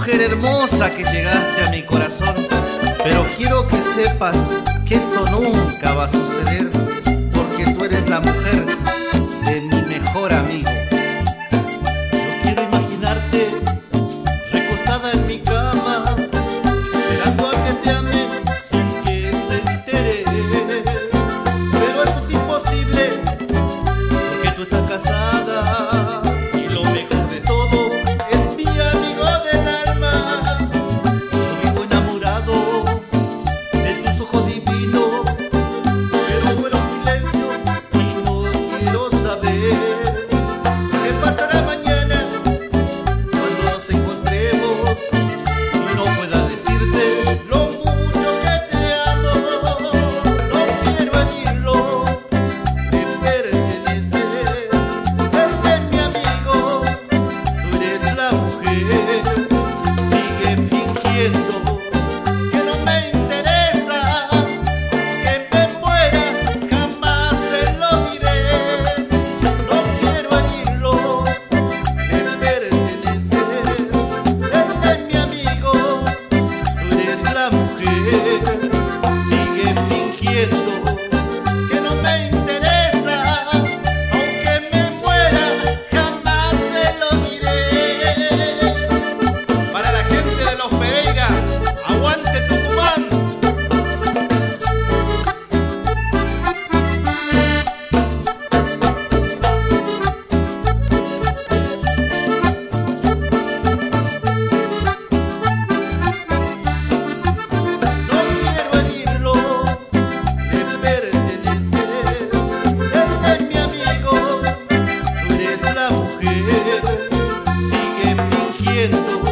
mujer hermosa que llegaste a mi corazón, pero quiero que sepas que esto nunca va a suceder, porque tú eres la mujer de mi mejor amigo. Yo quiero imaginarte recostada en mi cama, esperando a que te ame sin que se entere, pero eso es imposible porque tú estás casada. Y lo mejor de todo es mi amigo del alma. Yo vivo enamorado de tus ojos divinos, pero vuelo en silencio y no quiero saber qué pasará mañana cuando nos encontremos y no pueda decirte lo mucho que te amo. No quiero herirlo, me perteneces, eres mi amigo, tú eres la mujer. Sigue fingiendo que no me interesa, que me muera jamás se lo diré. No quiero herirlo, me perteneces, eres mi amigo, tú eres la mujer. Sigue fingiendo que no me interesa, aunque me muera jamás se lo diré. Para la gente de Los Pereira, aguante Tucumán. No quiero herirlo, me perteneces, eres mi amigo, tú eres la mujer. Sigue fingiendo